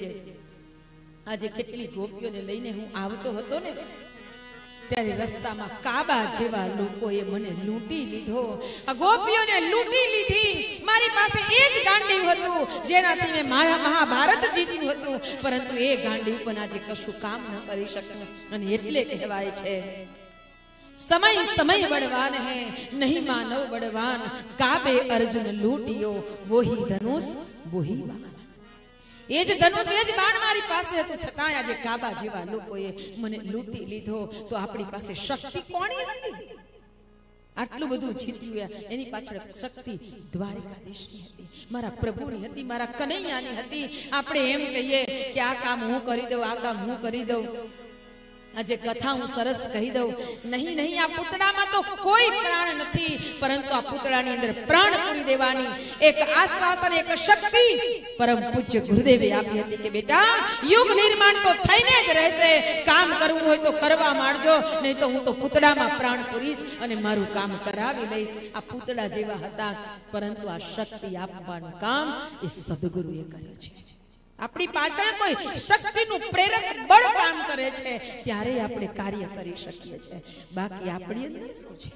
લેજે. આજે કેટલી ગોપીઓને લઈને હું આવતો હતો ને, ત્યારે રસ્તામાં કાબા જેવા લોકોએ મને લૂંટી લીધો. આ ગોપીઓને લૂંટી લીધી. મારી પાસે એ જ ગાંડીવ હતું જેનાથી મેં મહાભારત જીત્યું હતું, પરંતુ એ ગાંડીવ પણ આજે કશું કામ ન કરી શક્યું. અને એટલે કહેવાય છે, સમય સમય બળવાન હૈ નહીં માનવ બળવાન, કાબે અર્જુન લૂંટિયો વોહી ધનુષ વોહી બાણ. એ જ ધનુષ એ જ બાણ મારી પાસે હતું, છતાં આજે કાબા જેવા લોકોએ મને લૂંટી લીધો. તો આપણી પાસે શક્તિ કોની હતી? આટલું બધું જીત્યું એની પાછળ શક્તિ દ્વારકાધીશની હતી, મારા પ્રભુની હતી, મારા કનૈયાની હતી. આપણે એમ કહીએ કે આ કામ હું કરી દઉં, આ કામ હું કરી દઉં. આજે કથા હું સરસ કહી દઉં, નહીં નહીં, આ પૂતળામાં તો કોઈ પ્રાણ નથી, પરંતુ આ પૂતળાની અંદર પ્રાણ પૂરી દેવાની એક આશ્વાસન, એક શક્તિ પરમ પૂજ્ય ગુરુદેવે આપી હતી કે બેટા, યુગ નિર્માણ તો થઈને જ રહેશે. કામ કરવું હોય તો કરવા માંડજો, નહીં તો હું તો પૂતળામાં પ્રાણ પૂરીશ અને મારું કામ કરાવી લઈશ. આ પૂતળા જેવા હતા, પરંતુ આ શક્તિ આપવાનું કામ એ સદગુરુએ કર્યું છે. આપણી પાછળ કોઈ શક્તિનું પ્રેરક બળ કામ કરે છે, ત્યારે આપણે કાર્ય કરી શકીએ છીએ. બાકી આપણી અંદર શું છે?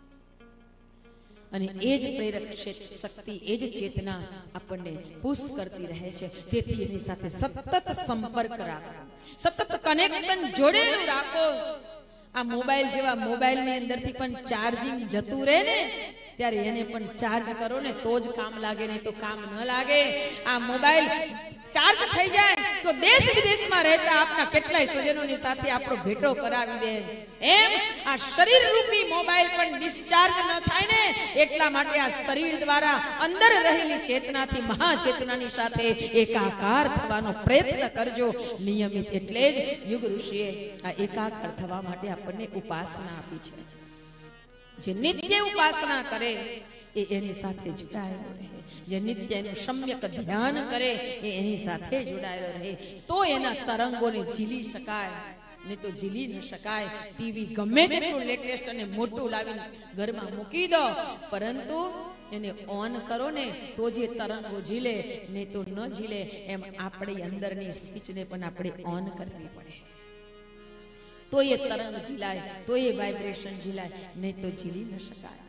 અને એ જ પ્રેરક શક્તિ, એ જ ચેતના આપણને પુશ કરતી રહે છે. તેથી એની સાથે સતત સંપર્ક રાખો, સતત કનેક્શન જોડેલું રાખો. આ મોબાઈલ જેવા મોબાઈલની અંદરથી પણ ચાર્જિંગ જતું રહે ને, ત્યારે એને પણ ચાર્જ કરો ને તો જ કામ લાગે, નહીં તો કામ ન લાગે. આ મોબાઈલ ચાર્જ થઈ જાય તો દેશ વિદેશમાં રહેતા આપના કેટલાય સ્વજનોની સાથે આપણો ભેટો કરાવી દે. એમ આ શરીર રૂપી મોબાઈલ પણ ડિસ્ચાર્જ ન થાય ને, એટલા માટે આ શરીર દ્વારા અંદર રહેલી ચેતનાથી મહાચેતનાની સાથે એકાકાર થવાનો પ્રયત્ન કરજો નિયમિત. એટલે જ યુગ ઋષિએ આ એકાકાર થવા માટે આપણને ઉપાસના આપી છે. જે નિત્ય ઉપાસના કરે એ એની સાથે જોડાયેલો રહે, જે નિત્ય એનું સમ્યક ધ્યાન કરે એ એની સાથે જોડાયેલો રહે, તો એના તરંગોને ઝીલી શકાય, નહીં તો ઝીલી ન શકાય. ટીવી ગમે તેટલું લેટેસ્ટ અને મોટું લાવીને ઘરમાં મૂકી દો, પરંતુ એને ઓન કરો ને તો જે તરંગો ઝીલે, નહીં તો ન ઝીલે. એમ આપણી અંદરની સ્વિચને પણ આપણે ઓન કરવી પડે, તો એ તરંગ ઝીલાય, તો એ વાઇબ્રેશન ઝીલાય, નહીં તો ઝીલી ન શકાય.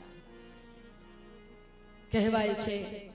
કહેવાય છે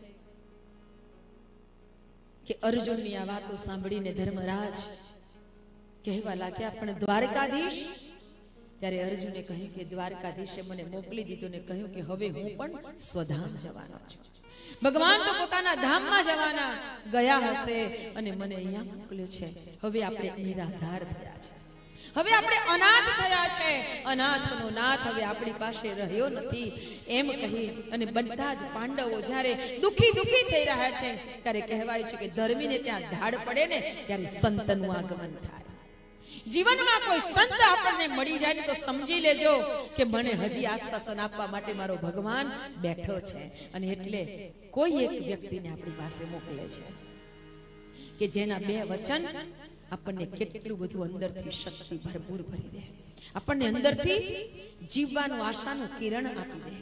કે અર્જુનની આ વાતો સાંભળીને ધર્મરાજ કહેવા લાગ્યા, પણ દ્વારકાધીશ? ત્યારે અર્જુને કહ્યું કે દ્વારકાધીશે મને મોકલી દીધું ને કહ્યું કે હવે હું પણ સ્વધામ જવાનો છું. ભગવાન તો પોતાના ધામમાં જવાના ગયા હશે અને મને અહીંયા મોકલ્યો છે. હવે આપણે નિરાધાર થયા છે, હવે આપણે અનાથ થયા છે, અનાથનો નાથ હવે આપણી પાસે રહ્યો નથી. એમ કહી અને બધા જ પાંડવો જ્યારે દુખી થઈ રહ્યા છે, ત્યારે કહેવાય છે કે ધર્મીને ત્યાં ધાડ પડે ને ત્યારે સંતનું આગમન થાય. જીવનમાં કોઈ સંત આપણને મળી જાય તો સમજી લેજો કે મને હજી આશ્વાસન આપવા માટે મારો ભગવાન બેઠો છે. અને એટલે કોઈ એક વ્યક્તિને આપણી પાસે મોકલે છે કે જેના બે વચન આપણને કેટલું બધું અંદરથી શક્તિ ભરપૂર ભરી દે, આપણને અંદરથી જીવવાનું આશાનું કિરણ આપી દે.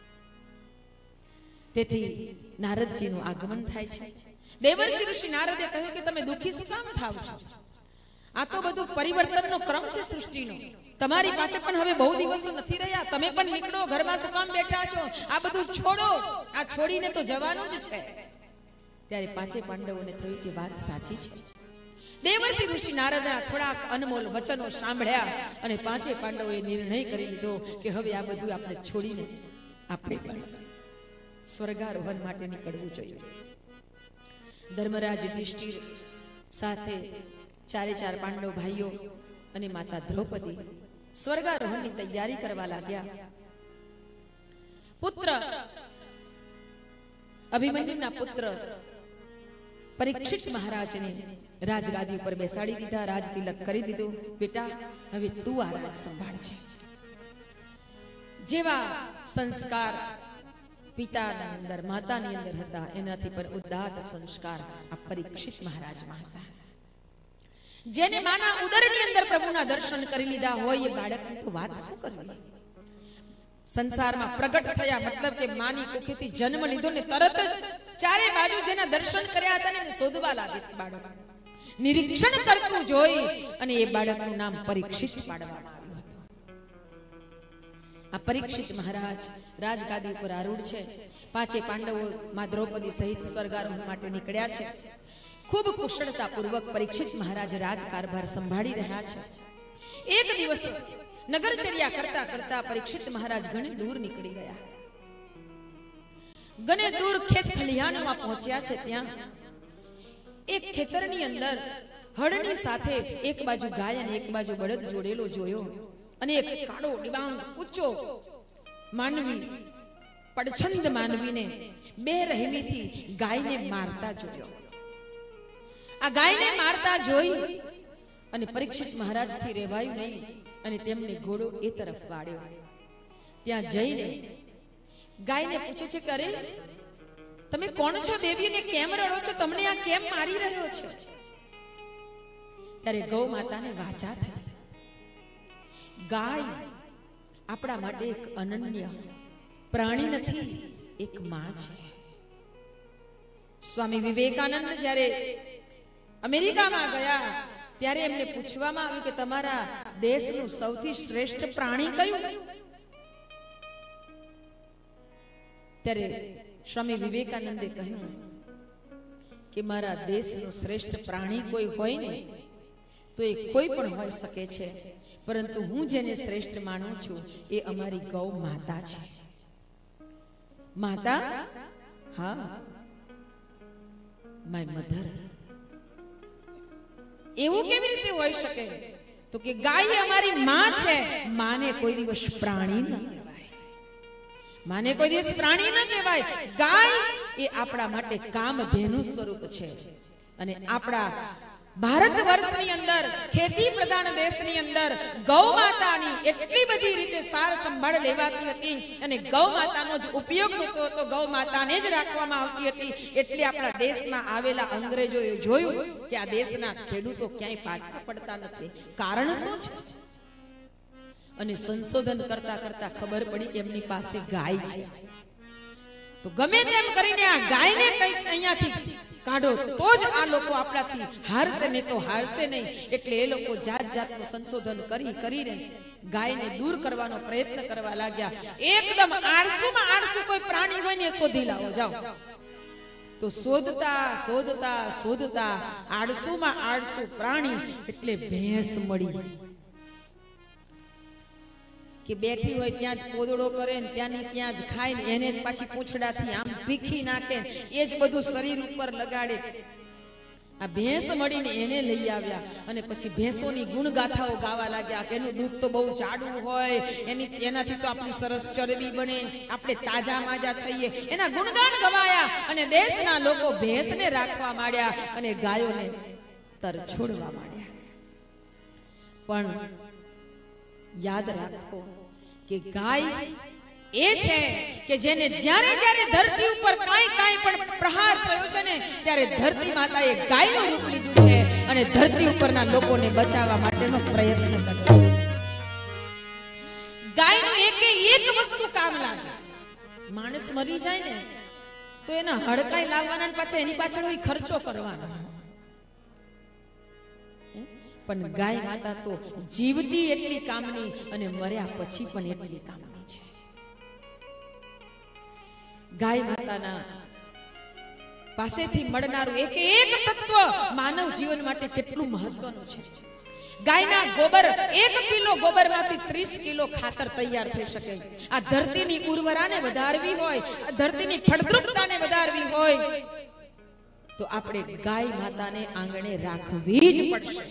તેથી નારદજીનું આગમન થાય છે. દેવર્ષિ ઋષિ નારદે કહ્યું કે તમે દુઃખી શું કામ થાવ છો? આ તો બધું પરિવર્તનનો ક્રમ છે સૃષ્ટિનો. તમારી પાસે પણ હવે બહુ દિવસો નથી રહ્યા, તમે પણ નીકળો, ઘરમાં શું કામ બેઠા છો? આ બધું છોડો, આ છોડીને તો જવાનું જ છે. ત્યારે પાંચે પાંડવોને થયું કે વાત સાચી છે. દેવર્ષિ ઋષિ નારદના થોડાક અનમોલ વચનો સાંભળ્યા અને પાંચે પાંડવોએ નિર્ણય કરી લીધો કે હવે આ બધું આપણે છોડીને આપણે પણ સ્વર્ગારોહણ માટે નીકળવું જોઈએ. ધર્મરાજ યુધિષ્ઠિર સાથે ચારે ચાર પાંડવ ભાઈઓ અને માતા દ્રૌપદી સ્વર્ગારોહણની તૈયારી કરવા લાગ્યા. પુત્ર અભિમન્યુના પુત્ર પરીક્ષિત મહારાજને રાજગાદી ઉપર બેસાડી દીધા, રાજ તિલક કરી દીધું. બેટા હવે તું આ રાજ સંભાળજે. જેવા સંસ્કાર પિતાના અંદર માતાની અંદર હતા એનાથી પણ ઉદાત્ત સંસ્કાર આ પરીક્ષિત મહારાજમાં હતા. જેને માના ઉદરની અંદર પ્રભુના દર્શન કરી લીધા હોય એ બાળકની તો વાત શું કરવી? સંસારમાં પ્રગટ થયા મતલબ કે માની કુખેથી જન્મ લીધો ને તરત જ ચારે બાજુ જેના દર્શન કર્યા હતા ને શોધવા લાગે છે બાળક. નિરીક્ષણ કરતું જોઈ અને એ બાળકનું નામ પરીક્ષિત પાડવામાં આવ્યું હતું. આ પરીક્ષિત મહારાજ રાજગાદી ઉપર આરૂઢ છે. પાંચે પાંડવો માં દ્રૌપદી સહિત સ્વર્ગારોહણ માટે નીકળ્યા છે. ખૂબ કુશળતાપૂર્વક પરીક્ષિત મહારાજ રાજકારભાર સંભાળી રહ્યા છે. એક દિવસ નગરચર્યા કરતા કરતા પરીક્ષિત મહારાજ ઘણી દૂર નીકળી ગયા. ઘણે દૂર ખેત ખલિહાનમાં પહોંચ્યા છે. ત્યાં એક ખેતરની અંદર હળની સાથે એક બાજુ ગાય અને એક બાજુ બળદ જોડેલો જોયો અને એક કાળો ડિબાંગ ઊંચો માનવી પડછંદ માનવીને બે રહેમીથી ગાયને મારતા જોયો. આ ગાયને મારતા જોઈ અને પરીક્ષિત મહારાજ થી રહેવાયું નહીં અને તેમને ઘોડો એ તરફ વાળ્યો. ત્યાં જઈને ગાયને પૂછે છે કે અરે તમે કોણ છો દેવી ને કેમ રડો છો? તમને આ કેમ મારી રહ્યો છે? ત્યારે ગૌ માતાને વાચા થઈ. ગાય આપણા માટે એક અનન્ય પ્રાણી નથી, એક માં છે. સ્વામી વિવેકાનંદ જ્યારે અમેરિકામાં ગયા ત્યારે એમને પૂછવામાં આવ્યું કે તમારા દેશનું સૌથી શ્રેષ્ઠ પ્રાણી કયું? ત્યારે સ્વામી વિવેકાનંદે કહ્યું કે મારા દેશનું શ્રેષ્ઠ પ્રાણી કોઈ હોય ને તો એ કોઈ પણ હોઈ શકે છે, પરંતુ હું જેને શ્રેષ્ઠ માનું છું એ અમારી ગૌ માતા છે. માતા? હા, માય મધર. એવું કેવી રીતે હોઈ શકે? તો કે ગાય અમારી માં છે. માને કોઈ દિવસ પ્રાણી ન કહેવાય. માને કોઈ દિવસ પ્રાણી ન કહેવાય. ગાય એ આપણા માટે કામધેનુ સ્વરૂપ છે. અને આપણા ભારત વર્ષની અંદર, ખેતી પ્રધાન દેશની અંદર ગૌ માતાની એટલી બધી રીતે સાર સંભાળ લેવાતી હતી અને ગૌ માતાનો જ ઉપયોગ થતો હતો, ગૌ માતાને જ રાખવામાં આવતી હતી. એટલે આપણા દેશમાં આવેલા અંગ્રેજોએ જોયું કે આ દેશના ખેડૂતો ક્યાંય પાછા પડતા નથી. કારણ શું છે? અને સંશોધન કરતા કરતા ખબર પડી કે એમની પાસે ગાય છે. તો ગમે તેમ કરીને આ ગાયને કંઈક અહીંયાથી કાઢો તો જ આ લોકો આપણાથી હારશે, નહીં તો હારશે નહીં. એટલે એ લોકો જાત જાતનું સંશોધન કરીને ગાયને દૂર કરવાનો પ્રયત્ન કરવા લાગ્યા. એકદમ આળસુમાં આળસુ કોઈ પ્રાણી હોય ને શોધી લાવો જાઓ. તો શોધતા શોધતા શોધતા આળસુમાં આળસુ પ્રાણી એટલે ભેંસ મળી. કે બેઠી હોય ત્યાં જ પોદળો કરે ને ત્યાંની ત્યાં જ ખાય ને એને જ પાછી પૂંછડાથી આમ ભીખી નાખે, એ જ બધું શરીર ઉપર લગાડે. આ ભેંસ મળીને એને લઈ આવ્યા અને પછી ભેંસોની ગુણગાથાઓ ગાવા લાગ્યા કે એનું દૂધ તો બહુ જાડું હોય, એનાથી તો આપણી સરસ ચરબી બને, આપણે તાજા માજા થઈએ. એના ગુણગાન ગવાયા અને દેશના લોકો ભેંસને રાખવા માંડ્યા અને ગાયોને તરછોડવા માંડ્યા. પણ યાદ રાખો કે ગાય એ છે કે જેને જ્યારે જ્યારે ધરતી ઉપર કાંઈ પણ પ્રહાર થયો છે ને ત્યારે ધરતી માતાએ ગાયનું રૂપ લીધું છે અને ધરતી ઉપરના લોકોને બચાવવા માટેનો પ્રયત્ન કર્યો છે. ગાયનું એક વસ્તુ કામ લાગે. માણસ મરી જાય ને તો એના હડકાઈ લાવવાના પાછા એની પાછળ હોય ખર્ચો કરવાનો, પણ ગાય માતા તો જીવતી એટલી કામની અને મર્યા પછી પણ એટલી કામની છે. ગાય માતાના પાસેથી મળનારું એક તત્વ માનવ જીવન માટે કેટલું મહત્વનું છે. ગાયના ગોબર, 1 કિલો ગોબરમાંથી 30 કિલો ખાતર તૈયાર થઈ શકે. આ ધરતીની ઉર્વરાને વધારવી હોય, આ ધરતીની ફળદ્રુપતાને વધારવી હોય તો આપણે ગાય માતાને આંગણે રાખવી જ પડશે.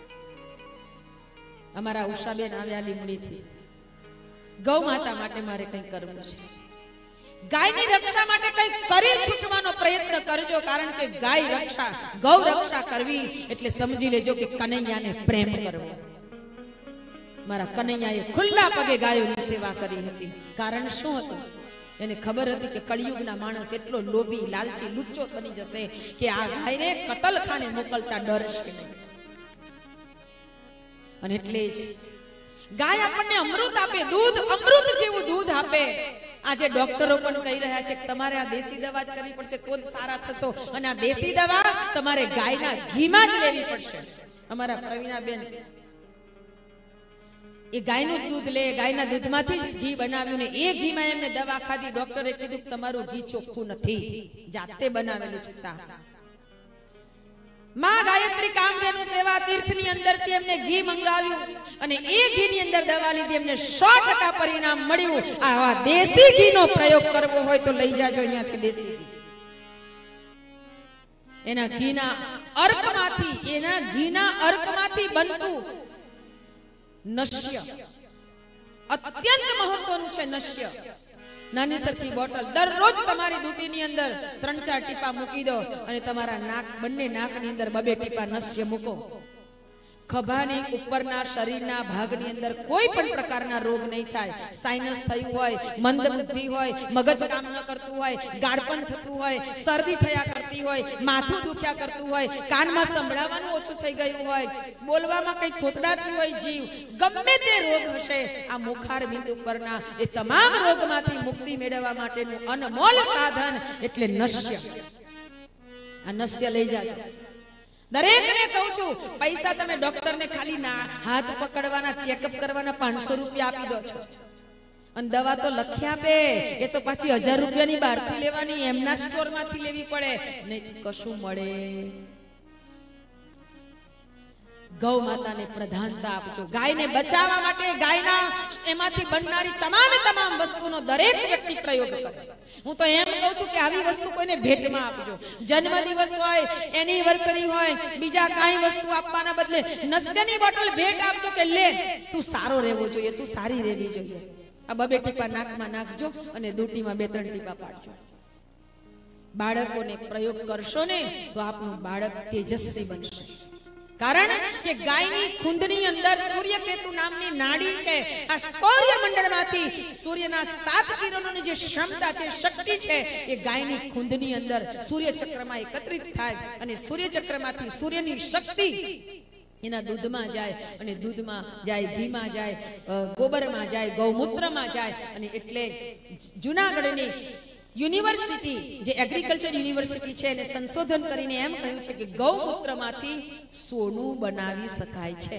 અમારા ઉષાબેન આવ્યા લીમડીથી. ગૌ માતા માટે મારે કંઈ કરવું છે. ગાયની રક્ષા માટે કંઈક કરી છૂટવાનો પ્રયત્ન કરજો, કારણ કે ગાય રક્ષા, ગૌ રક્ષા કરવી એટલે સમજી લેજો કે કનૈયાને પ્રેમ કરવો. મારા કનૈયાએ ખુલ્લા પગે ગાયોની સેવા કરી હતી. કારણ શું હતું? એને ખબર હતી કે કળિયુગના માણસ એટલો લોભી, લાલચી, લુચ્ચો બની જશે કે આ ગાયને કતલખાને મોકલતા ડરશે નહીં. અને એટલે જ ગાય આપણને અમૃત આપે, દૂધ અમૃત જેવું દૂધ આપે. આજે ડોક્ટરો પણ કહી રહ્યા છે કે તમારે આ દેશી દવા જ કરવી પડશે તો જ સારા થશો, અને આ દેશી દવા તમારે ગાયના ઘીમાં જ લેવી પડશે. અમારા પ્રવીણાબેન એ ગાયનું દૂધ લે, ગાયના દૂધમાંથી જ ઘી બનાવ્યું ને એ ઘીમાં એમને દવા ખાધી. ડોક્ટરે કીધું કે તમારું ઘી ચોખ્ખું નથી, જાતે બનાવેલું છતાં. માં ગાયત્રી કામધેનુ સેવા તીર્થની અંદરથી એમને ઘી મંગાવ્યું અને એ ઘીની અંદર દવા લીધી, એમને 100% પરિણામ મળ્યું. આવા દેશી ઘીનો પ્રયોગ કરવો હોય તો લઈ જાજો અહીંયાથી દેશી ઘી. એના ઘીના અર્કમાંથી બનતું નશ્ય અત્યંત મહત્વનું છે. નશ્ય નાની સરખી બોટલ દરરોજ તમારી દૂટીની અંદર 3-4 ટીપા મૂકી દો અને તમારા બંને નાકની અંદર 2-2 ટીપા નશ્ય મૂકો. ખભાની ઉપરના શરીરના ભાગની અંદર કોઈ પણ પ્રકારના રોગ નહીં થાય. સાઇનસ થયું હોય, મંદ બુદ્ધિ હોય, મગજ કામ ન કરતું હોય, ગાળપણ થતું હોય, શરદી થયા કરતી હોય, માથું દુખ્યા કરતું હોય, કાનમાં સંભળાવાનું ઓછું થઈ ગયું હોય, બોલવામાં કઈ થોતડાતું હોય જીવ, ગમે તે રોગ હશે, આ મુખાર બિંદુ ઉપરના એ તમામ રોગમાંથી મુક્તિ મેળવવા માટેનું અનમોલ સાધન એટલે નશ્ય. આ નશ્ય લઈ જાજો. દરેકને કહું છું, પૈસા તમે ડોક્ટરને ખાલી હાથ પકડવાના, ચેકઅપ કરવાના 500 રૂપિયા આપી દો છો, અને દવા તો લખી આપે એ તો પાછી 1000 રૂપિયાની બહારથી લેવાની, એમના સ્ટોરમાંથી લેવી પડે, નહીં કશું મળે. ગૌ માતાને પ્રધાનતા આપજો. ગાયને બચાવવા માટે ગાયના એમાંથી બનનારી તમામ વસ્તુનો દરેક વ્યક્તિ પ્રયોગ કરે. હું તો એમ કહું છું કે આવી વસ્તુ કોઈને ભેટમાં આપજો. જન્મદિવસ હોય, એનિવર્સરી હોય, બીજા કાંઈ વસ્તુ આપવાના બદલે નસ્યની બોટલ ભેટ આપજો કે લે તું સારો રહેવો જોઈએ, તું સારી રહેવી જોઈએ. આ 2-2 ટીપા નાકમાં નાખજો અને દૂટીમાં 2-3 ટીપા પાડજો. બાળકોને પ્રયોગ કરશો ને તો આપણું બાળક તેજસ્વી બનશે. કારણ કે ગાયની ખૂંદની અંદર સૂર્યકેતુ નામની નાડી છે. આ સૌર્યમંડળમાંથી સૂર્યના 7 કિરણોની જે ક્ષમતા છે, શક્તિ છે, એ ગાયની ખૂંદની અંદર સૂર્યચક્રમાં એકત્રિત થાય અને સૂર્યચક્રમાંથી સૂર્યની શક્તિ એના દૂધમાં જાય અને દૂધમાં જાય, ઘીમાં જાય, ગોબરમાં જાય, ગૌમૂત્રમાં જાય. અને એટલે જૂનાગઢની યુનિવર્સિટી જે એગ્રીકલ્ચર યુનિવર્સિટી છે એને સંશોધન કરીને એમ કહ્યું છે કે ગૌમૂત્રમાંથી સોનું બનાવી શકાય છે.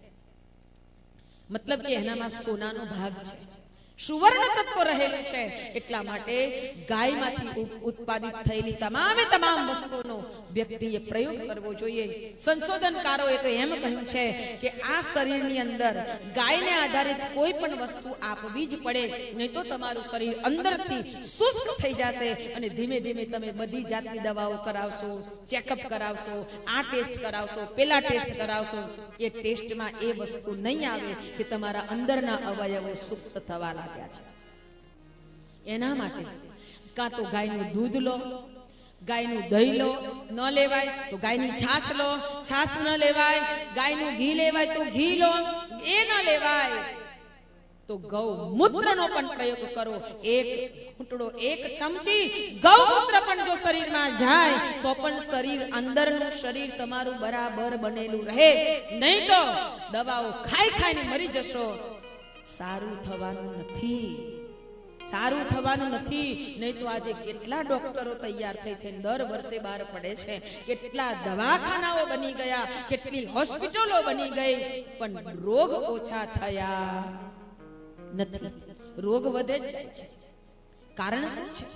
મતલબ કે એનામાં સોનાનો ભાગ છે, સુવર્ણ તત્વ રહેલું છે. એટલા માટે ગાયમાંથી ઉત્પાદિત થયેલી તમામ વસ્તુનો વ્યક્તિએ પ્રયોગ કરવો જોઈએ. સંશોધનકારોએ તો એમ કહ્યું છે કે આ શરીરની અંદર ગાયને આધારિત કોઈ પણ વસ્તુ આપવી જ પડે, નહીં તો તમારું શરીર અંદરથી શુષ્ક થઈ જશે અને ધીમે ધીમે તમે બધી જાતની દવાઓ કરાવશો, ચેકઅપ કરાવશો, આ ટેસ્ટ કરાવશો, પેલા ટેસ્ટ કરાવશો, એ ટેસ્ટમાં એ વસ્તુ નહીં આવે કે તમારા અંદરના અવયવો શુષ્ક થવા લાગ્યા છે. એના માટે કાં તો ગાયનું દૂધ લો, ગાયનું દહીં લો, ન લેવાય તો ગાયની છાશ લો, છાશ ન લેવાય, ગાયનું ઘી લેવાય તો ઘી લો, એ ન લેવાય તો ગૌમૂત્રનો પણ પ્રયોગ કરો. 1 ઘૂંટડો, 1 ચમચી ગૌમૂત્ર પણ જો શરીરમાં જાય તો પણ શરીર, અંદરનું શરીર તમારું બરાબર બનેલું રહે. નહીં તો દવાઓ ખાઈને મરી જશો. સારું થવાનું નથી, સારું થવાનું નથી. નહીં તો આજે કેટલા ડોક્ટરો તૈયાર થઈને દર વર્ષે બહાર પડે છે, કેટલા દવાખાનાઓ બની ગયા, કેટલી હોસ્પિટલો બની ગઈ, પણ રોગ ઓછા થયા નથી. રોગ વધે જ જાય છે. કારણ શું છે?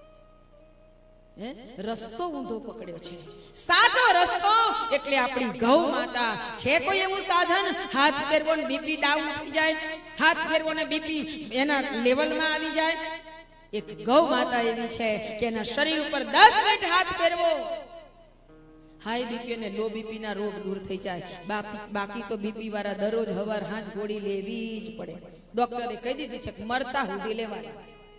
રસ્તો ઊંધો પકડ્યો છે. સાચો રસ્તો એટલે આપણી ગૌ માતા છે. કોઈ એવું સાધન હાથ ફેરવો ને બીપી ડાઉન થઈ જાય, હાથ ફેરવો ને બીપી એના લેવલમાં આવી જાય? એક ગૌ માતા એવી છે કે એના શરીર ઉપર 10 મિનિટ હાથ ફેરવો, હાઈ બીપી અને લો બીપી ના રોગ દૂર થઈ જાય. બાકી તો બીપી વાળા દરરોજ હવાર હાંજ ગોળી લેવી જ પડે. ડોક્ટરે કહી દીધું છે કે મરતા સુધી લેવાની.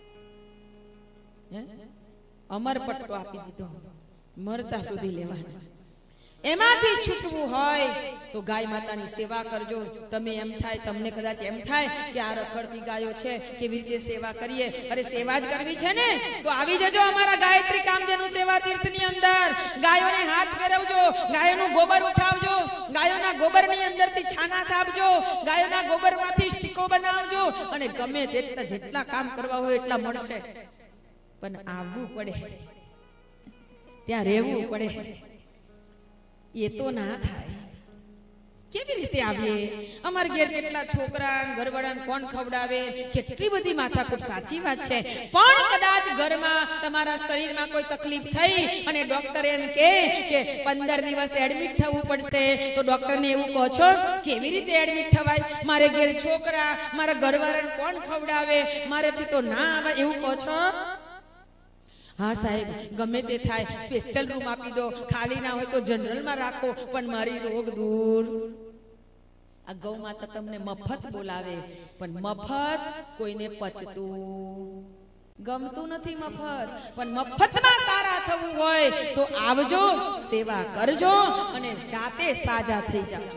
અમર પટ્ટો આપી દીધો, મરતા સુધી લેવાના. એમાંથી છૂટવું હોય તો ગાય માતાની સેવા કરજો. તમે એમ થાય, તમને કદાચ એમ થાય કે આ રખડતી ગાયો છે, કેવી રીતે સેવા કરીએ? અરે સેવા જ કરવી છે ને તો આવી જજો અમારા ગાયત્રી કામધેનુ સેવા તીર્થની અંદર. ગાયોને હાથ ફેરવજો, ગાયોનું ગોબર ઉઠાવજો, ગાયોના ગોબરની અંદરથી છાના થાપજો, ગાયોના ગોબરમાંથી સ્ટીકો બનાવજો અને ગમે તેટલા જેટલા કામ કરવા હોય એટલા મળશે, પણ આવવું પડે, ત્યાં રહેવું પડે. એ તો ના થાય. કેવી રીતે આવીએ? અમાર ઘેર કેટલા છોકરા, ઘરવાળાને કોણ ખવડાવે? કેટલી બધી માથાકૂટ. સાચી વાત છે, પણ કદાચ ઘરમાં તમારા શરીરમાં કોઈ તકલીફ થઈ અને ડોક્ટર એમ કહે કે 15 દિવસ એડમિટ થવું પડશે, તો ડોક્ટરને એવું કહો છો? કેવી રીતે એડમિટ થવાય? મારે ઘેર છોકરા, મારા ઘરવાળાને કોણ ખવડાવે? મારેથી તો ના આવે એવું કહો છો? હા સાહેબ, ગમે તે થાય, સ્પેશિયલ રૂમ આપી દો, ખાલી ના હોય તો જનરલમાં રાખો, પણ મારી રોગ દૂર. આ ગૌ માતા તમને મફત બોલાવે, પણ મફત કોઈને પચતું ગમતું નથી. મફત પણ મફતમાં સારા થવું હોય તો આવજો, સેવા કરજો અને જાતે સાજા થઈ જાઓ.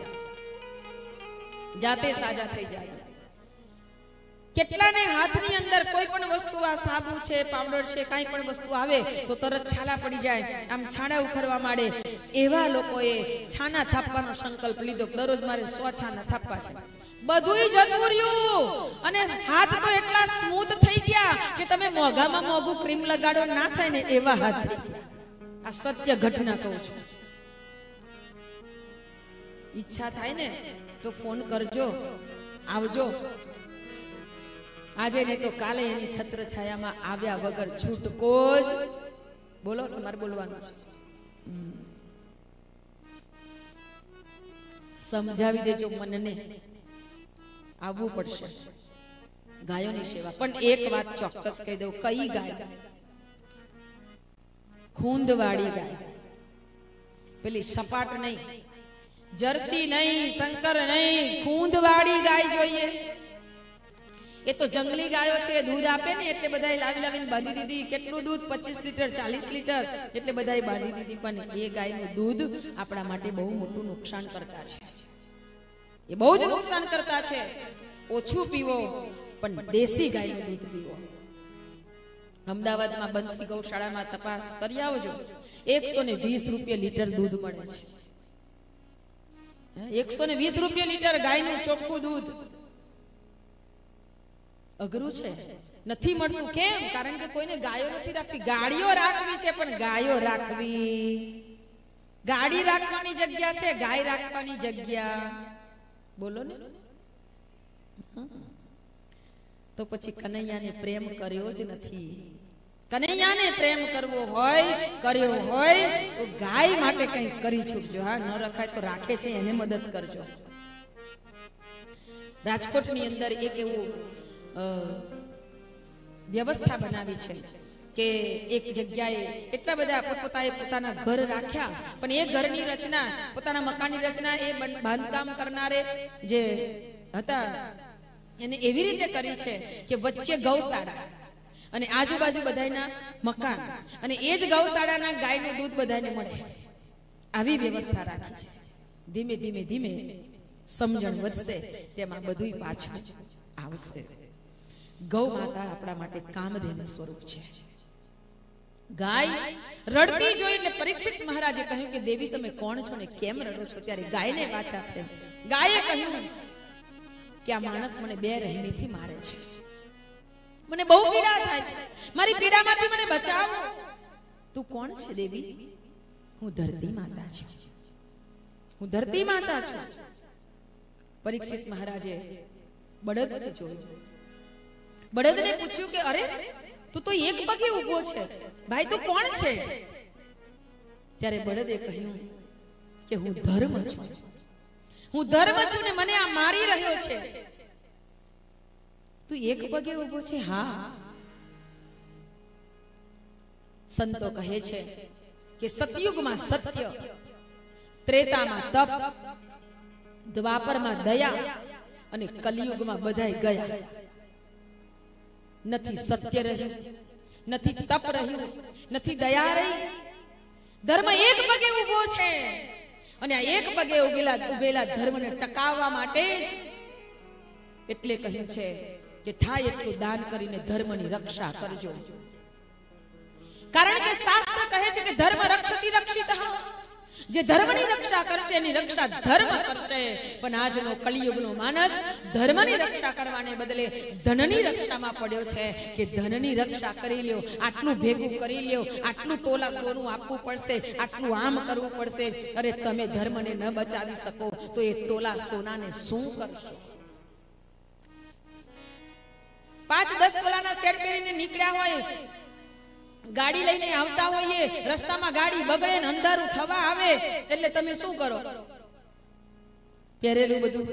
જાતે સાજા થઈ જાય. કેટલાને હાથની અંદર કોઈ પણ વસ્તુ, આ સાબુ છે, પાવડર છે, કાંઈ પણ વસ્તુ આવે તો તરત છાલા પડી જાય, આમ છાણા ઉખડવા માંડે. એવા લોકોએ છાના થાપવાનો સંકલ્પ લીધો, દરરોજ મારે 100 છાના થાપવા છે. બધુંય જતું રહ્યું અને હાથ તો એટલા સ્મૂથ થઈ ગયા કે તમે મોઢામાં મોઢું ક્રીમ લગાડો ના થાય ને એવા હાથ થઈ ગયા. આ સત્ય ઘટના કહું છું. ઈચ્છા થાય ને તો ફોન કરજો, આવજો. આજે નહીં તો કાલે એની છત્ર છાયામાં આવ્યા વગર છૂટકો જ. બોલો, તમારે બોલવાનું છે. સમજાવી દેજો મનને, આવવું પડશે ગાયોની સેવા. પણ એક વાત ચોક્કસ કહી દઉં. કઈ ગાય? ખૂંદવાળી ગાય. પેલી સપાટ નહીં, જર્સી નહીં, શંકર નહીં, ખૂંદવાળી ગાય જોઈએ. એ તો જંગલી ગાયો છે, દૂધ આપે ને એટલે બધાએ લાવીને બાંધી દીધી. કેટલું દૂધ? 25 લીટર, 40 લીટર, એટલે બધાએ બાંધી દીધી. પણ એ ગાયનું દૂધ આપણા માટે બહુ મોટું નુકસાન કરતા છે. એ બહુ જ નુકસાન કરતા છે. ઓછું પીવો, પણ દેશી ગાયનું દૂધ પીવો. અમદાવાદમાં બંસી ગૌશાળામાં તપાસ કરી આવજો. 120 રૂપિયા લીટર દૂધ મળે છે. 120 રૂપિયા લીટર ગાયનું ચોખ્ખું દૂધ. અઘરું છે, નથી મળતું. કેમ? કારણ કે કોઈને ગાયો નથી રાખવી. ગાડીઓ રાખવી છે, પણ ગાયો રાખવી, ગાડી રાખવાની જગ્યા છે, ગાય રાખવાની જગ્યા. બોલો ને. તો પછી કનૈયાને પ્રેમ કર્યો જ નથી. કનૈયાને પ્રેમ કરવો હોય, કર્યો હોય તો ગાય માટે કંઈક કરી છૂટજો. હા, ન રખાય તો રાખે છે એને મદદ કરજો. રાજકોટની અંદર એક એવું વ્યવસ્થા બનાવી છે કે એક જગ્યાએ એટલા બધા પોતપોતાએ પોતાના ઘર રાખ્યા, પણ એ ઘરની રચના, પોતાના મકાનની રચના એ બાંધકામ કરનારે જે હતા એને એવી રીતે કરી છે કે વચ્ચે ગૌશાળા અને આજુબાજુ બધાના મકાન, અને એ જ ગૌશાળાના ગાયનું દૂધ બધાને મળે. આવી વ્યવસ્થા રાખી છે. ધીમે ધીમે ધીમે સમજણ વધશે, તેમાં બધું પાછું આવશે. ગૌ માતા આપણા માટે કામધેનુ સ્વરૂપ છે. ગાય રડતી જોઈ એટલે પરીક્ષિત મહારાજે કહ્યું કે દેવી તમે કોણ છો ને કેમ રડો છો? ત્યારે ગાયને વાચા થઈ. ગાયે કહ્યું કે આ માણસ મને બેરહેમીથી મારે છે, મને બહુ પીડા થાય છે, મારી પીડામાંથી મને બચાવો. તું કોણ છે દેવી? હું ધરતી માતા છું, હું ધરતી માતા છું. પરીક્ષિત મહારાજે બળદને જોયું. બળદને પૂછ્યું કે અરે તું તો એક પગે ઊભો છે, ભાઈ તું કોણ છે? ત્યારે બળદે કહ્યું કે હું ધર્મ છું, હું ધર્મ છું ને મને આ મારી રહ્યો છે. તું એક પગે ઊભો છે? હા. સંતો કહે છે કે સતયુગમાં સત્ય, ત્રેતામાં તપ, દ્વાપરમાં દયા અને કલિયુગમાં બધાય ગયા. નથી સત્ય રહ્યું, નથી તપ રહ્યું, નથી દયા રહી. ધર્મ એક પગે ઊભો છે અને આ એક પગે ઉભેલા ધર્મને ટકાવવા માટે જ એટલે કહ્યું છે કે થાય એટલું દાન કરીને ધર્મની રક્ષા કરજો. કારણ કે શાસ્ત્ર કહે છે કે ધર્મ રક્ષતિ રક્ષિતઃ, જે ધર્મની રક્ષા કરશે એની રક્ષા ધર્મ કરશે. પણ આજનો કલિયુગનો માનસ ધર્મની રક્ષા કરવાને બદલે ધનની રક્ષામાં પડ્યો છે કે ધનની રક્ષા કરી લ્યો, આટલું ભેગું કરી લ્યો, આટલું તોલા સોનું આપવું પડશે, આટલું આમ કરવું પડશે. અરે તમે ધર્મને ન બચાવી શકો તો એ તોલા સોનાને શું કરશો? 5-10 તોલાના સેટ પહેરીને નીકળ્યા હોય, ગાડી લઈને આવતા હોઈએ, રસ્તામાં ગાડી બગડે ને અંધારું થવા આવે એટલે તમે શું કરો? પહેરેલું બધું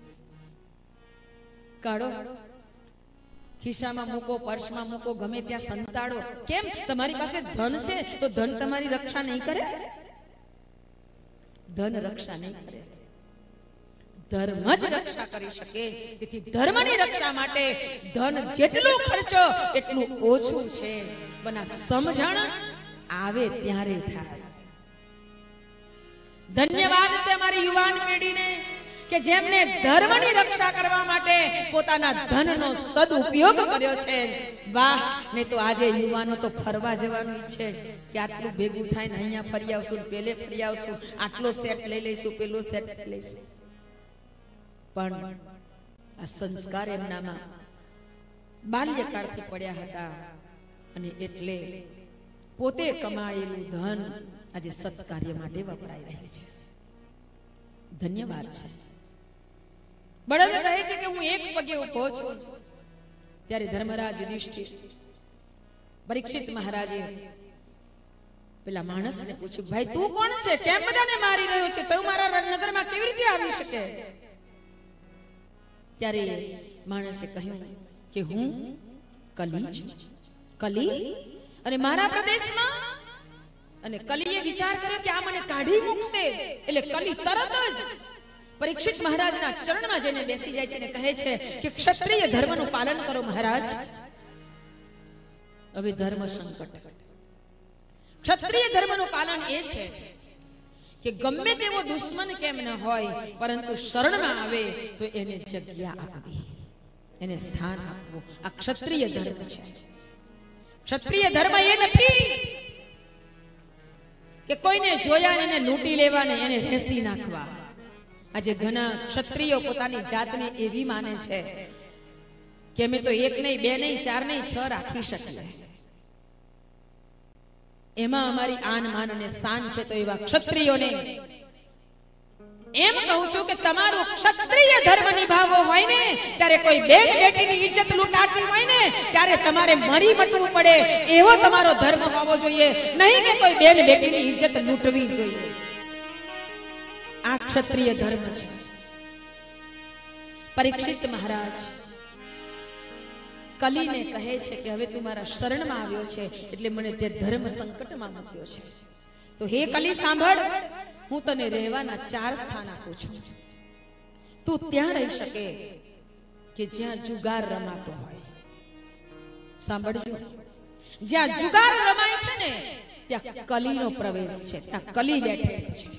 કાઢો, ખિસ્સામાં મૂકો, પર્સમાં મૂકો, ગમે ત્યાં સંતાડો. કેમ? તમારી પાસે ધન છે તો ધન તમારી રક્ષા નહીં કરે? ધન રક્ષા નહીં કરે, ધર્મ જ રક્ષા કરી શકે. તેથી ધર્મની રક્ષા માટે ધન જેટલું ખર્ચો એટલું ઓછું છે. બના સમજણ આવે ત્યારે થાય. ધન્યવાદ છે અમારી યુવાન પેઢીને કે જેમને ધર્મની રક્ષા કરવા માટે પોતાના ધનનો સદુપયોગ કર્યો છે. વાહ! ને તો આજે યુવાનો તો ફરવા જવાનું ઈચ્છે કે આટલું ભેગું થાય ને અહીંયા ફરી આવશું, પેલે ફરી આવશું, આટલો સેટ લઈ લઈશું, પેલો સેટ લઈ લઈશું. પણ આ સંસ્કાર એમનામાં બાલ્યકાળથી પડ્યા હતા અને એટલે પોતે કમાયેલું ધન આજે સત્કાર્ય માટે વપરાઈ રહ્યું છે. ધન્યવાદ છે. બળદ કહે છે કે હું એક પગે ઉભો છું. ત્યારે ધર્મરાજ યુધિષ્ઠિર પરીક્ષિત મહારાજે પેલા માણસને પૂછ્યું, ભાઈ તું કોણ છે? કેમ બધાને મારી રહ્યો છે? તું મારા રણનગરમાં કેવી રીતે આવી શકે? ત્યારે માણસે કહ્યું કે હું કલી છું. કલી? અને મારા પ્રદેશમાં? અને કલીએ વિચાર કર્યો કે આ મને કાઢી મૂકશે. એટલે કલી તરત જ પરીક્ષિત મહારાજના ચરણમાં જઈને બેસી જાય છે અને કહે છે કે ક્ષત્રિય ધર્મનું પાલન કરો મહારાજ. હવે ધર્મ સંકટ. ક્ષત્રિય ધર્મનું પાલન એ છે કે ગમે તેવો દુશ્મન કેમ ન હોય પરંતુ શરણમાં આવે તો એને જગ્યા આપવી, એને સ્થાન આપવું. આ ક્ષત્રિય ધર્મ છે. ક્ષત્રિય ધર્મ એ નથી કે કોઈને જોયા એને લૂંટી લેવાને, એને રેસી નાખવા. આજે ઘણા ક્ષત્રિયો પોતાની જાતને એવી માને છે કે અમે તો 1 નહીં, 2 નહીં, 4 નહીં, 6 રાખી શકીએ. એમાં અમારી આન માન અને શાન છે. તો એવા ક્ષત્રિયોને એમ કહું છું કે તમારો ક્ષત્રિય ધર્મ નિભાવવો હોય ને ત્યારે કોઈ બેન બેટીની ઇજ્જત લૂંટાતી હોય ને ત્યારે તમારે મરી મટવું પડે એવો તમારો ધર્મ હોવો જોઈએ, નહીં કે કોઈ બેન બેટીની ઇજ્જત લૂંટવી જોઈએ. આ ક્ષત્રિય ધર્મ છે. પરીક્ષિત મહારાજ કલીને કહે છે કે હવે તું મારા શરણમાં આવ્યો છે એટલે મને તે ધર્મ સંકટમાં મૂક્યો છે. તો હે કલી સાંભળ, હું તને રહેવાના 4 સ્થાન આપું છું. તું ત્યાં રહી શકે કે જ્યાં જુગાર રમાતો હોય. સાંભળજો, જ્યાં જુગાર રમાય છે ને ત્યાં કલીનો પ્રવેશ છે, ત્યાં કલી બેઠેલી છે.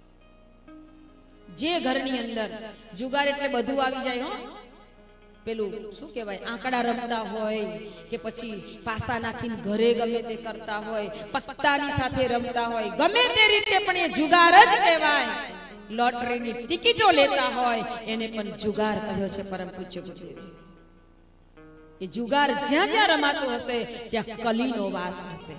જે ઘરની અંદર જુગાર એટલે બધું આવી જાય, હો, પેલું શું કહેવાય, આંકડા રમતા હોય કે પછી પાસા નાખીને ઘરે ગમે તે કરતા હોય, પત્તાની સાથે રમતા હોય, ગમે તે રીતે પણ એ જુગાર જ કહેવાય. લોટરીની ટિકિટો લેતા હોય એને પણ જુગાર કહ્યો છે પરમ પૂજ્ય ગુરુદેવે. એ જુગાર જ્યાં જ્યાં રમાતો હશે ત્યાં કલીનો વાસ હશે.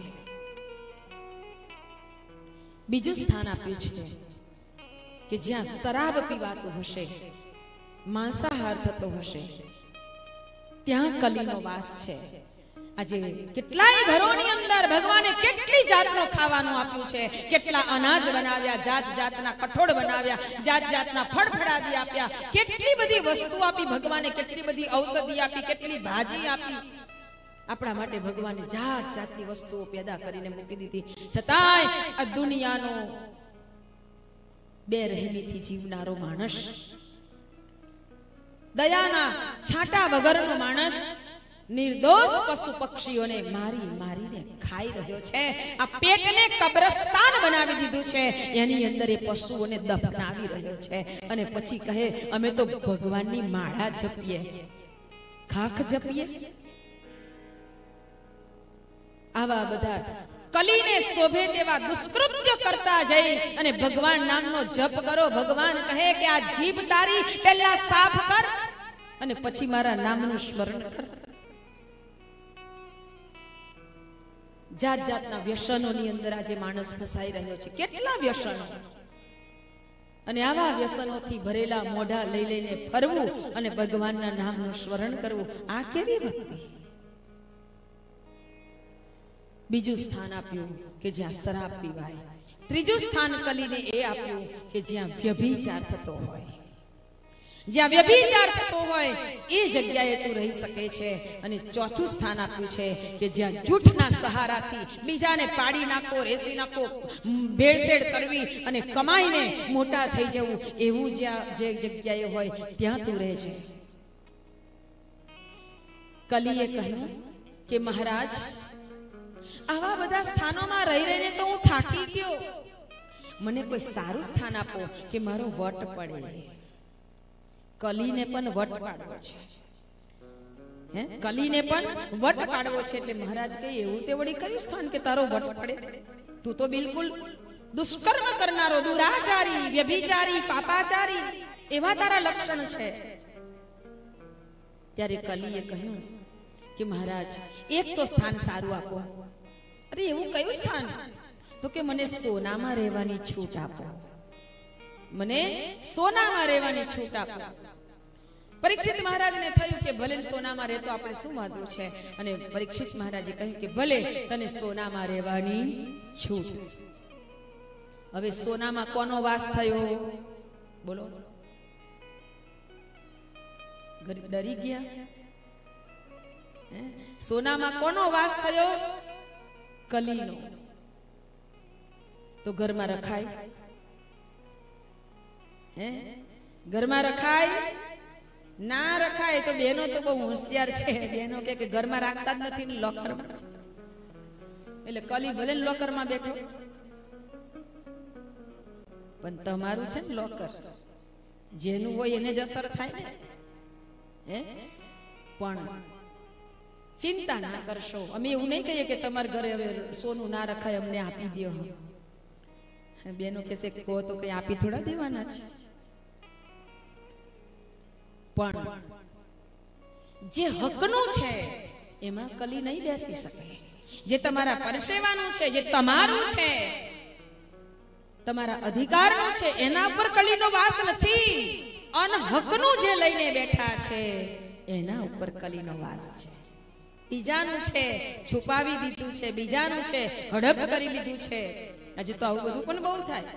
બીજું સ્થાન આપ્યું છે કે જ્યાં શરાબ પીવાતું હશે, માંસાહાર થતો હશે, ત્યાં કલીનો વાસ છે. આજે કેટલાય ઘરોની અંદર ભગવાને કેટલી જાતનો ખાવાનું આપ્યું છે, કેટલા અનાજ બનાવ્યા, જાત જાતના કઠોળ બનાવ્યા, જાત જાતના ફળફળાદી આપ્યા, કેટલી બધી વસ્તુ આપી ભગવાને, કેટલી બધી ઔષધિ આપી, કેટલી ભાજી આપી. આપણા માટે ભગવાને જાત જાતની વસ્તુઓ પેદા કરીને મૂકી દીધી. છતાંય આ દુનિયાનો બેરહેમીથી જીવનારો માણસ, દયાના છાંટા વગરનો માણસ નિર્દોષ પશુ પક્ષીઓને મારી મારીને ખાઈ રહ્યો છે. આ પેટને કબ્રસ્તાન બનાવી દીધું છે, એની અંદર એ પશુઓને દફનાવી રહ્યો છે. અને પછી કહે અમે તો ભગવાનની માળા જપીએ, ખાખ જપીએ. આવા બધા કલીને શોભે તેવા દુષ્કૃત્ય કરતા જઈ અને ભગવાન નામનો જપ કરો. ભગવાન કહે કે આ જીભ તારી પહેલા સાફ કર અને પછી મારા નામનું સ્મરણ કર. જાત જાતના વ્યસનોની અંદર આજે માણસ ફસાઈ રહ્યો છે. કેટલા વ્યસનો, અને આવા વ્યસનોથી ભરેલા મોઢા લઈ લઈને ફરવું અને ભગવાનના નામનું સ્મરણ કરવું, આ કેવી ભક્તિ? બીજું સ્થાન આપ્યું કે જ્યાં શરાબ પીવાય. ત્રીજું સ્થાન કલીને એ આપ્યું કે જ્યાં વ્યભિચાર થતો હોય. જ્યાં વ્યભિચાર થતો હોય એ જગ્યાએ તું રહી શકે છે. અને ચોથું સ્થાન આપ્યું છે કે જ્યાં જૂઠના સહારાથી બીજાને પાડી નાખો, રેસી નાખો, ભેળસેળ કરવી અને કમાઈને મોટા થઈ જવું, એવું જ્યાં જે જગ્યાએ હોય ત્યાં તું રહે છે. કલીએ કહ્યું કે મહારાજ, આવા બધા સ્થાનોમાં રહી રહીને તો હું થાકી ગયો. મને કોઈ સારું સ્થાન આપો કે મારો વટ પડે. કલીને પણ વટ પાડવો છે. કલીને પણ વટ પાડવો છે. એટલે મહારાજ કહે, એવું તે વળી કયું સ્થાન કે તારો વટ પડે? તું તો બિલકુલ દુષ્કર્મ કરનારો, દુરાચારી, વ્યભિચારી, પાપાચારી એવા તારા લક્ષણ છે. ત્યારે કલીએ કહ્યું કે મહારાજ, એક તો સ્થાન સારું આપો. અરે એવું કયું સ્થાન? તો કે મને સોનામાં રહેવાની છૂટ આપો. મને સોનામાં રહેવાની છૂટ આપો. પરીક્ષિત મહારાજને થયું કે ભલે સોનામાં રહેતો આપણે શું વાંધો છે. અને પરીક્ષિત મહારાજે કહ્યું કે ભલે તને સોનામાં રહેવાની છૂટ. હવે સોનામાં કોનો વાસ થયો? બોલો. ડરી ગયા? સોનામાં કોનો વાસ થયો? કલીનો. તો ઘરમાં રખાય? ઘરમાં રખાય? ના રખાય. તો બહેનો તો બહુ હોશિયાર છે. બહેનો કે ઘરમાં રાખતા જ નથી, લોકરમાં. એટલે કલી ભલે લોકરમાં બેઠો, પણ તમારું છે ને લોકર, જેનું હોય એને જ અસર થાય ને. પણ ચિંતા ના કરશો. અમે એવું નહીં કહીએ કે તમારા ઘરે હવે સોનું ના રખાય, અમને આપી દો. બેનો કહેશે કહો તો કઈ આપી થોડા દેવાના છે. પણ જે હકનું છે એમાં કલી નહીં બેસી શકે. જે તમારા પરસેવાનું છે, જે તમારું છે, તમારા અધિકારનું છે, એના પર કલીનો વાસ નથી. અનહકનું જે લઈને બેઠા છે એના ઉપર કલીનો વાસ છે. બીજાનું છે છુપાવી દીધું છે, બીજાનું છે હડપ કરી લીધું છે. આજે તો આવું બધું પણ બહુ થાય.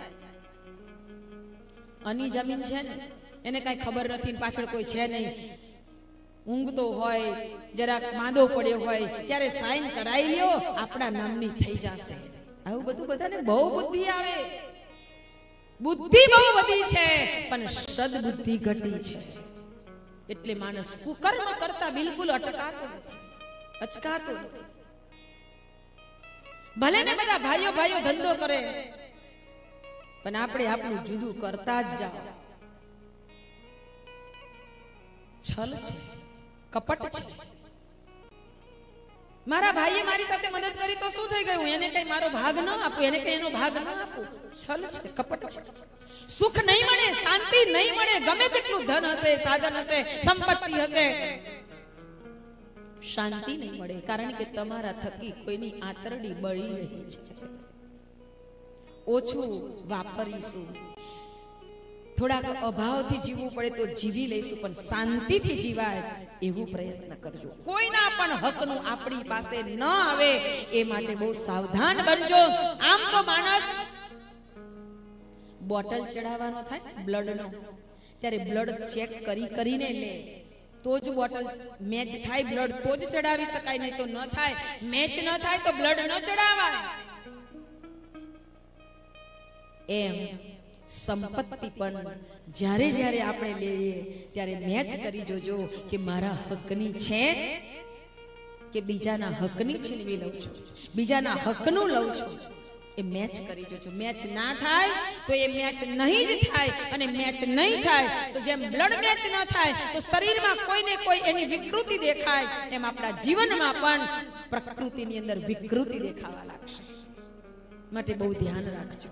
આની જમીન છે ને એને કઈ ખબર નથી, પાછળ કોઈ છે નહીં, ઊંઘતો હોય, જરાક માંદો પડ્યો હોય ત્યારે સાઈન કરાવી લ્યો, આપણા નામની થઈ જશે. આવું બધું બધાને બહુ બુદ્ધિ આવે. બુદ્ધિ બહુ બધી છે પણ સદબુદ્ધિ ઘટી છે. એટલે માણસ કુકર્મ કરતા બિલકુલ અટકાતો નથી, અચકાતો નથી. ભલે ને બધા ભાઈઓ ભાઈઓ ધંધો કરે, પણ આપણે આપણું જુદું કરતા જ જાઓ. છલ છે, કપટ છે. મારા ભાઈએ મારી સાથે મદદ કરી તો શું થઈ ગયું? એને કઈ મારો ભાગ ન આપું, એને કઈ એનો ભાગ ન આપું. છલ છે, કપટ છે. સુખ નહીં મળે, શાંતિ નહીં મળે, ગમે તેટલું ધન હશે, સાધન હશે, સંપત્તિ હશે, શાંતિ નહીં મળે. કારણ કે તમારા થકી કોઈની આંતરડી બળી રહી છે. ઓછું વાપરીશું, થોડાક અભાવથી જીવવું પડે તો જીવી લઈશું, પણ શાંતિથી જીવાય એવું પ્રયત્ન કરજો. કોઈના પણ હકનું આપણી પાસે ન આવે એ માટે બહુ સાવધાન બનજો. આમ તો માણસ બોટલ ચડાવવાનો થાય બ્લડનો, ત્યારે બ્લડ ચેક કરીને લે તો જ બોટલ મેચ થાય. બ્લડ તો જ ચડાવી શકાય, નહીં તો ન થાય. મેચ ન થાય તો બ્લડ ન ચડાવાય. એમ સંપત્તિ પણ જ્યારે જ્યારે આપણે લઈએ ત્યારે મેચ કરી જોજો કે મારા હકની છે કે બીજાના હકની છીનવી લઉં છું, બીજાના હકનું લઉં છું. એ મેચ કરી જોજો. મેચ ના થાય તો એ મેચ નહીં જ થાય, અને મેચ નહીં થાય તો જેમ બ્લડ મેચ ના થાય તો શરીરમાં કોઈને કોઈ એની વિકૃતિ દેખાય, એમ આપણા જીવનમાં પણ પ્રકૃતિની અંદર વિકૃતિ દેખાવા લાગશે. માટે બહુ ધ્યાન રાખજો.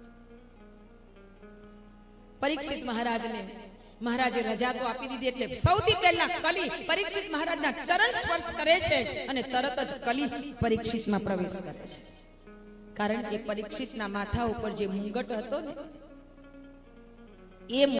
પરીક્ષિત મહારાજને મહારાજે રજા તો આપી દીધી એટલે સૌથી પહેલા કલી પરીક્ષિત મહારાજના ચરણ સ્પર્શ કરે છે અને તરત જ કલી પરીક્ષિતમાં પ્રવેશ કરે છે. કારણ કે પરીક્ષિતના માથા ઉપર જે મુંગટ હતો ને એ